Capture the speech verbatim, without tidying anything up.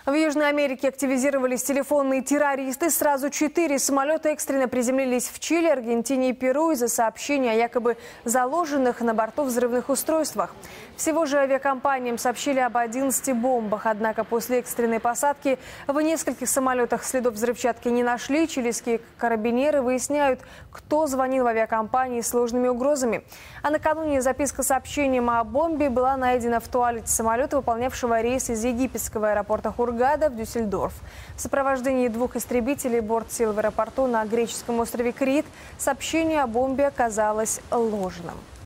В Южной Америке активизировались телефонные террористы. Сразу четыре самолета экстренно приземлились в Чили, Аргентине и Перу из-за сообщений о якобы заложенных на борту взрывных устройствах. Всего же авиакомпаниям сообщили об одиннадцати бомбах. Однако после экстренной посадки в нескольких самолетах следов взрывчатки не нашли. Чилийские карабинеры выясняют, кто звонил в авиакомпании с сложными угрозами. А накануне записка с сообщением о бомбе была найдена в туалете самолета, выполнявшего рейс из египетского аэропорта Хургада в Дюссельдорф. В сопровождении двух истребителей борт сел в аэропорту на греческом острове Крит. Сообщение о бомбе оказалось ложным.